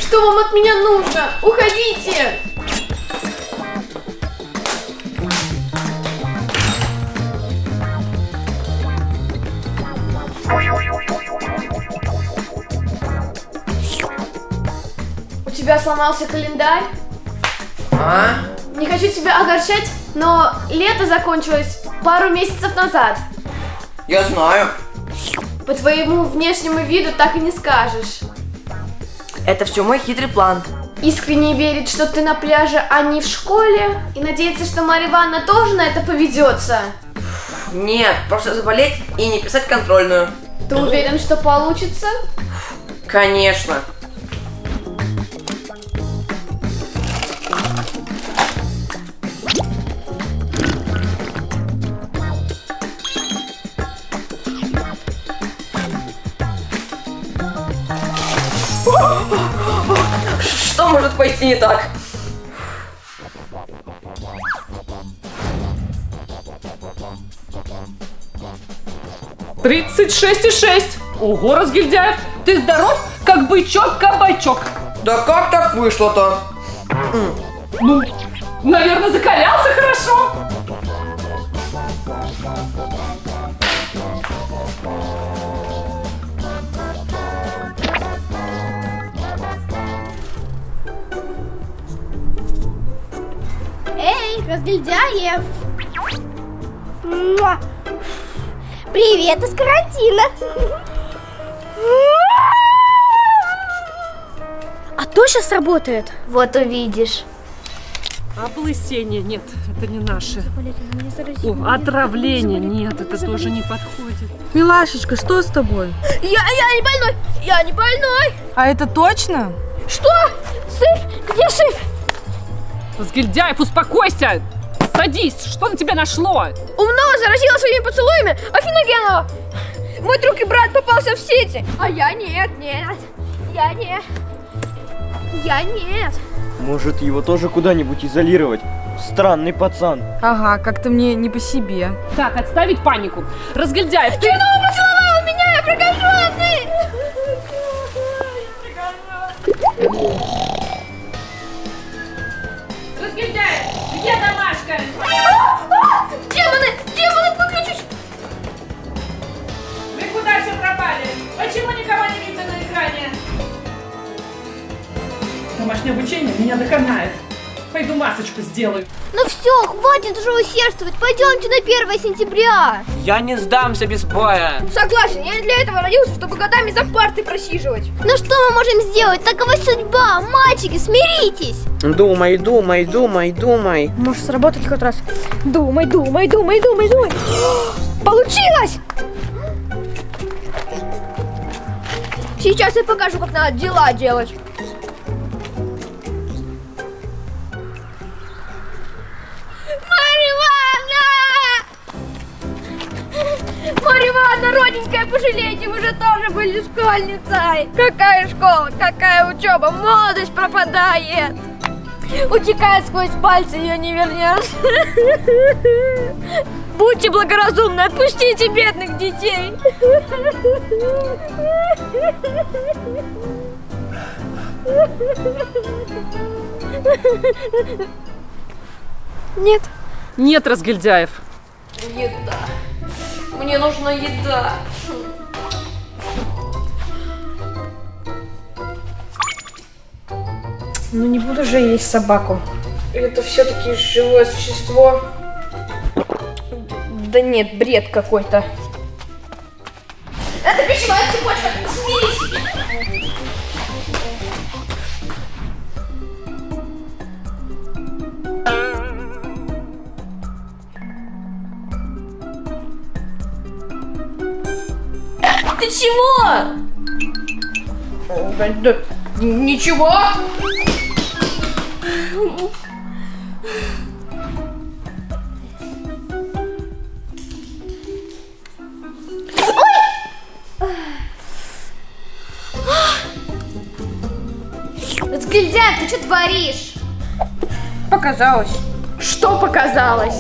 Что вам от меня нужно? Уходите! У тебя сломался календарь? А? Не хочу тебя огорчать, но лето закончилось пару месяцев назад. Я знаю. По твоему внешнему виду так и не скажешь. Это все мой хитрый план. Искренне верит, что ты на пляже, а не в школе, и надеется, что Марья Ивановна тоже на это поведется. Нет, просто заболеть и не писать контрольную. Ты уверен, что получится? Конечно. Что может пойти не так? Тридцать 36,6. Ого, Разгильдяев, ты здоров, как бычок-кабачок. Да как так вышло-то? Ну, наверное, закалялся хорошо. Эй, Разгильдяев! Муа. Привет из карантина! А точно сработает? Вот увидишь. Облысение, нет, это не наше. О, отравление, нет, это тоже не подходит. Милашечка, что с тобой? Я не больной! Я не больной! А это точно? Что? Сыф? Где Сыф? Разгильдяев, успокойся! Садись, что на тебя нашло? Умного заразила своими поцелуями Афиногенова! Мой друг и брат попался в сети! А я нет. Я нет. Может, его тоже куда-нибудь изолировать? Странный пацан. Ага, как-то мне не по себе. Так, отставить панику. Разгильдяев, ты... Чернова поцеловала меня, я прокаженный! Разгильдяев, где домашка? Демоны, выключись! Вы куда все пропали? Почему никого не видно на экране? Домашнее обучение меня доконает. Пойду масочку сделаю. Ну все, хватит уже усердствовать, пойдемте на 1 сентября. Я не сдамся без боя. Согласен, я для этого родился, чтобы годами за партой просиживать. Ну что мы можем сделать? Такова судьба, мальчики, смиритесь. Думай. Может сработать хоть раз. Думай. Получилось! Сейчас я покажу, как надо дела делать. Марья Ивановна, родненькая, пожалейте, вы же тоже были школьницей. Какая школа, какая учеба, молодость пропадает. Утекает сквозь пальцы, ее не вернешь. Будьте благоразумны, отпустите бедных детей. Нет. Нет, Разгильдяев. Еда. Мне нужна еда. Ну не буду же есть собаку. Это все-таки живое существо. Да нет, бред какой-то. Это пищевая цепочка, смирись. Ты чего? Да, ничего. Разгильдяев, ты что творишь? Показалось. Что показалось?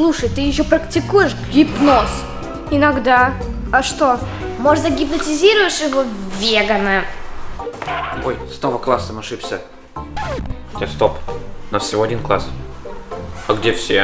Слушай, ты еще практикуешь гипноз? Иногда. А что? Может, загипнотизируешь его вегана? Ой, снова классом ошибся. Хотя стоп, у нас всего один класс. А где все?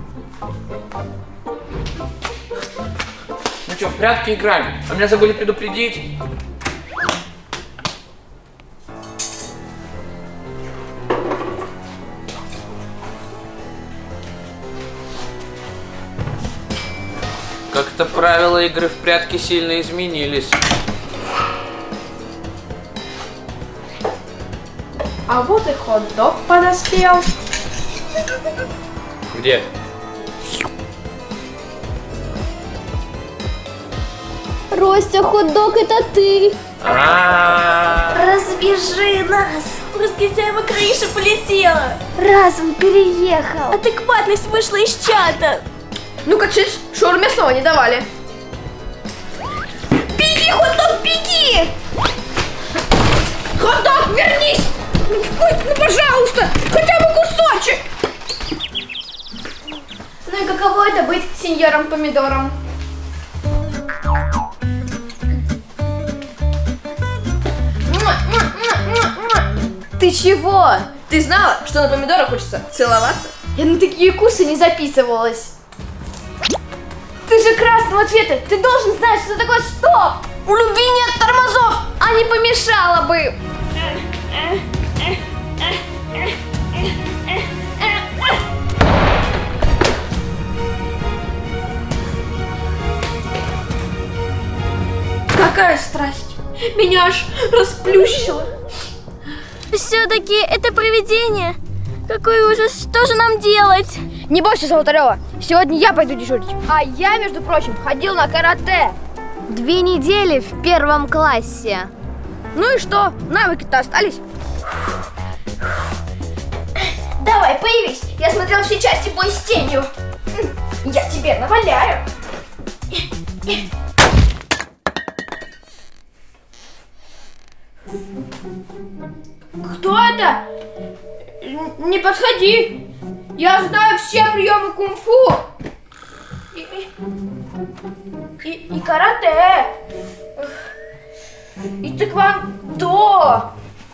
Ну что, в прятки играем? А меня забыли предупредить. Как-то правила игры в прятки сильно изменились. А вот и хот-дог подоспел. Где? Ростя, хот-дог, это ты. Развяжи нас! Разгильдяева крыша полетела. Разум переехал. Адекватность вышла из чата. Ну-ка, чись, шаурме снова не давали. Беги, хот-дог, беги! Хот-дог, вернись! Ну, пожалуйста, хотя бы кусочек! Ну и каково это быть сеньором помидором? Ты чего? Ты знала, что на помидорах хочется целоваться? Я на такие курсы не записывалась. Ты же красного цвета, ты должен знать, что такое стоп! У любви нет тормозов, а не помешало бы! Какая страсть! Меня аж расплющило. Все-таки это привидение. Какой ужас, что же нам делать? Не бойся, Золотарева, сегодня я пойду дежурить. А я, между прочим, ходил на карате. 2 недели в 1 классе. Ну и что, навыки-то остались? Давай, появись, я смотрел все части «Бой с тенью». Я тебе наваляю. Кто это? Не подходи. Я знаю все приемы кунг-фу. И карате. И тэквондо.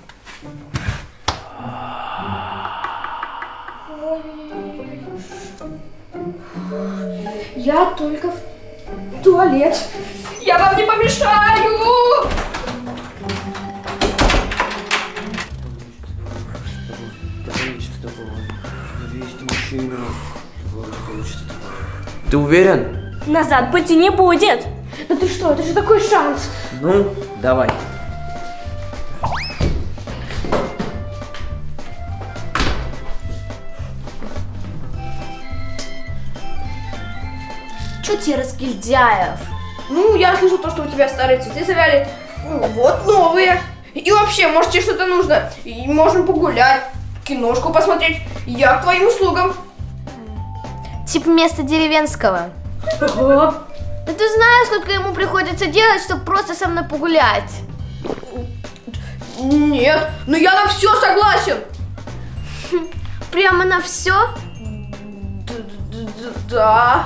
Я только в туалет. Я вам не помешаю. Ты уверен? Назад пути не будет. Ну ты что, это же такой шанс. Ну, давай. Чё тебе, Разгильдяев? Ну, я слышал то, что у тебя старые цветы завяли. Ну, вот новые. И вообще, может, тебе что-то нужно. И можем погулять, киношку посмотреть. Я к твоим услугам. Типа место деревенского. Ага. Да ты знаешь, сколько ему приходится делать, чтобы просто со мной погулять? Нет, но я на все согласен. Прямо на все? Да.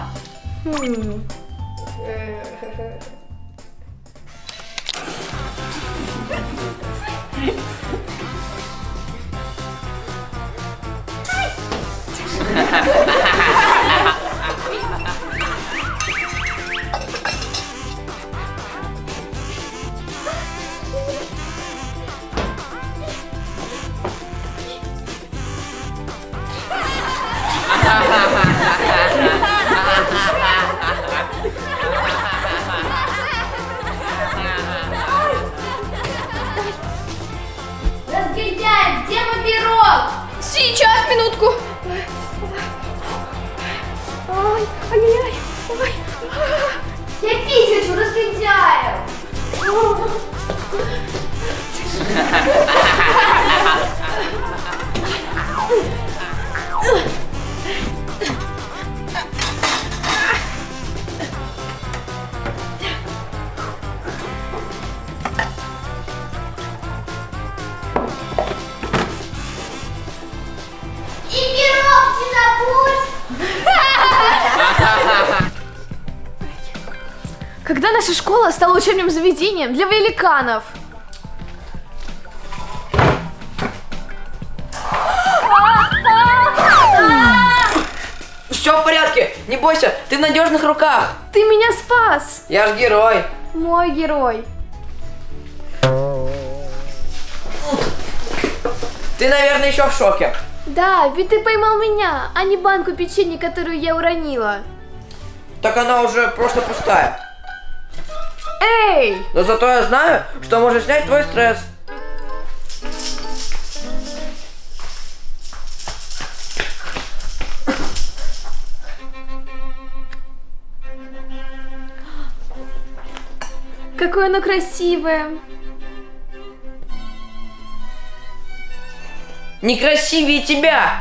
Разгильдяев, где мой пирог? Сейчас, минутку. Ай, ай-яй-яй. Ай. Я пить хочу, Разгильдяев. И пирог не забудь. Когда наша школа стала учебным заведением для великанов? Все в порядке, не бойся, ты в надежных руках. Ты меня спас! Я ж герой. Мой герой. Ты, наверное, еще в шоке. Да, ведь ты поймал меня, а не банку печенья, которую я уронила. Так она уже просто пустая. Эй! Но зато я знаю, что может снять твой стресс. Какое оно красивое. Некрасивее тебя.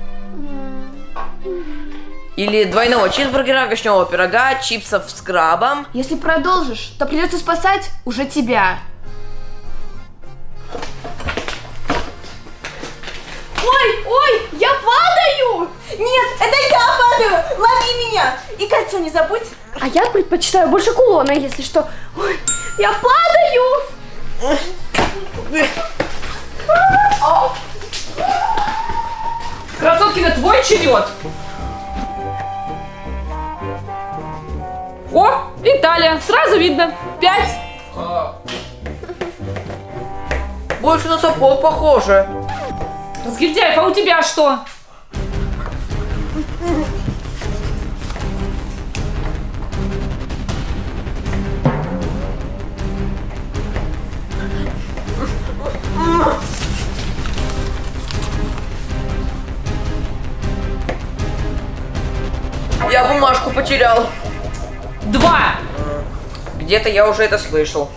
Или двойного чизбургера, овощного пирога, чипсов с крабом. Если продолжишь, то придется спасать уже тебя. Ой, ой, я падаю! Нет, это я падаю! Лови меня! И кольцо не забудь. А я предпочитаю больше кулона, если что. Ой, я падаю! Красоткина, твой черед. О, Италия, сразу видно. 5. Больше на сапог похоже. Разгильдяев, а у тебя что? Я бумажку потерял. 2. Где-то я уже это слышал.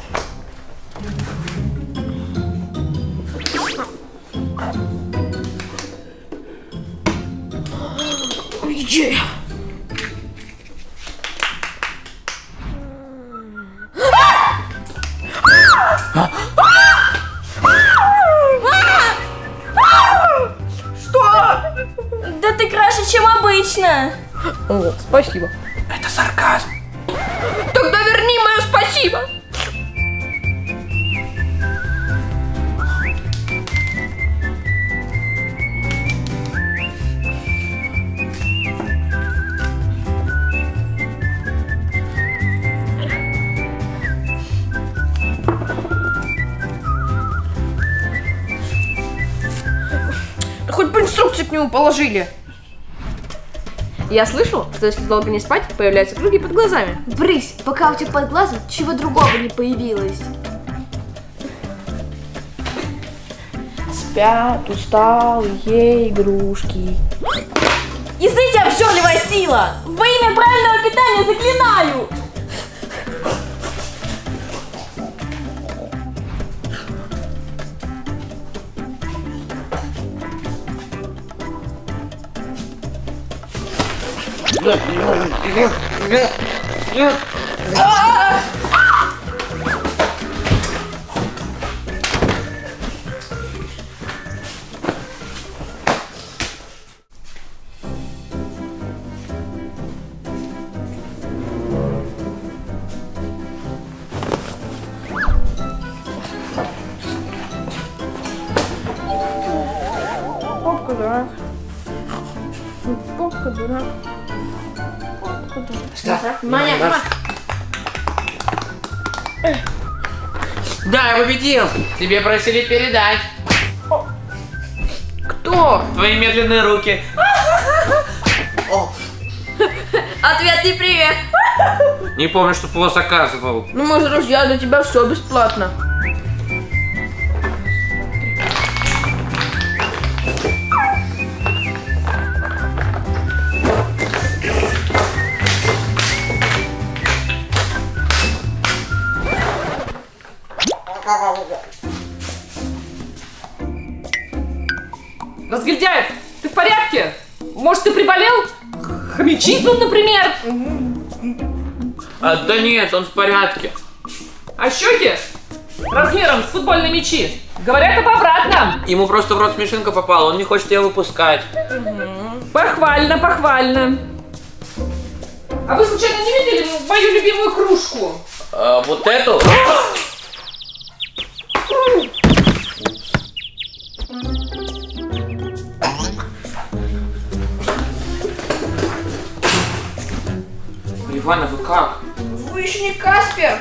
Идея. Да ты краше, чем обычно. О, спасибо. Это сарказм. Тогда верни мое спасибо. Да хоть бы инструкции к нему положили. Я слышал, что если долго не спать, появляются круги под глазами. Брысь, пока у тебя под глазом чего другого не появилось. Спят усталые игрушки. Язык обжорливая сила! Во имя правильного питания заклинаю! Попка дурак. Попка дурак. Попка дурак. Маня, Да, я победил. Тебе просили передать. Кто? Твои медленные руки. Ответный привет. Не помню, что его заказывал. Ну мы же друзья, для тебя все бесплатно. Разгильдяев, ты в порядке? Может, ты приболел? Хомячизмом, например? Да нет, он в порядке. А щеки размером с футбольные мячи. Говорят об обратном. Ему просто в рот смешинка попала, он не хочет ее выпускать. Похвально, похвально. А вы случайно не видели мою любимую кружку? Вот эту? Ивана, вы как? Вы еще не Каспер.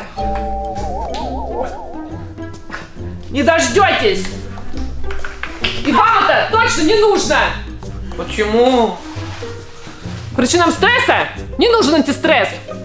Не дождетесь! И вам это точно не нужно! Почему? Причинам стресса не нужен антистресс.